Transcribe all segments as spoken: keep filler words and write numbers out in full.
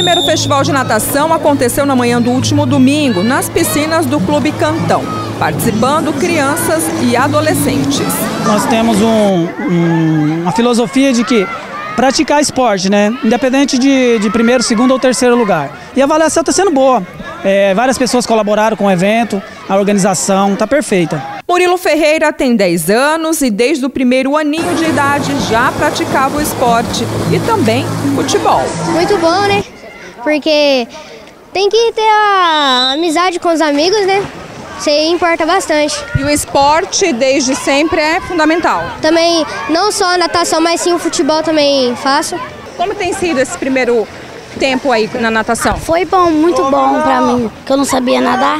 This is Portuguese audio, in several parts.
primeiro festival de natação aconteceu na manhã do último domingo, nas piscinas do Clube Cantão, participando crianças e adolescentes. Nós temos um, um, uma filosofia de que praticar esporte, né? Independente de, de primeiro, segundo ou terceiro lugar. E a avaliação está sendo boa. É, várias pessoas colaboraram com o evento, a organização está perfeita. Murilo Ferreira tem dez anos e desde o primeiro aninho de idade já praticava o esporte e também futebol. Muito bom, né? Porque tem que ter a amizade com os amigos, né? Isso aí importa bastante. E o esporte desde sempre é fundamental? Também, não só a natação, mas sim o futebol também faço. Como tem sido esse primeiro tempo aí na natação? Foi bom, muito bom pra mim, que eu não sabia nadar.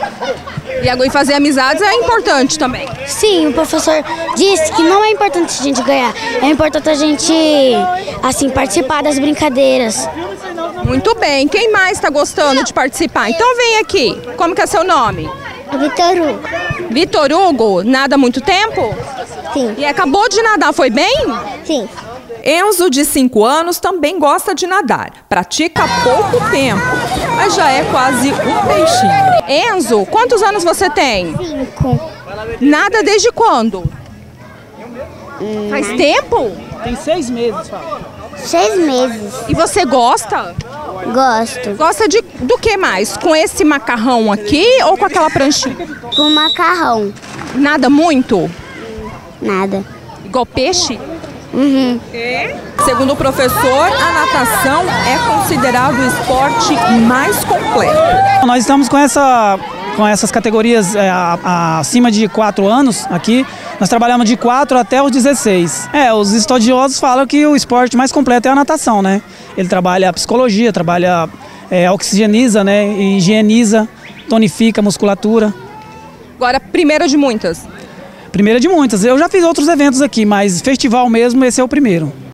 E fazer amizades é importante também? Sim, o professor disse que não é importante a gente ganhar, é importante a gente, assim, participar das brincadeiras. Muito bem, quem mais está gostando de participar? Então vem aqui, como que é seu nome? Vitor Hugo. Vitor Hugo, nada há muito tempo? Sim. E acabou de nadar, foi bem? Sim. Enzo, de cinco anos, também gosta de nadar. Pratica há pouco tempo, mas já é quase um peixinho. Enzo, quantos anos você tem? Cinco. Nada desde quando? Hum. Faz tempo? Tem seis meses, Fábio. Seis meses. E você gosta? Gosto. Gosta de, do que mais? Com esse macarrão aqui ou com aquela pranchinha? Com macarrão. Nada muito? Nada. Igual peixe? Uhum. É? Segundo o professor, a natação é considerado o esporte mais completo. Nós estamos com, essa, com essas categorias é, a, a, acima de quatro anos aqui. Nós trabalhamos de quatro até os dezesseis. É, os estudiosos falam que o esporte mais completo é a natação, né? Ele trabalha a psicologia, trabalha, é, oxigeniza, né? Higieniza, tonifica a musculatura. Agora, primeira de muitas. Primeira de muitas. Eu já fiz outros eventos aqui, mas festival mesmo, esse é o primeiro.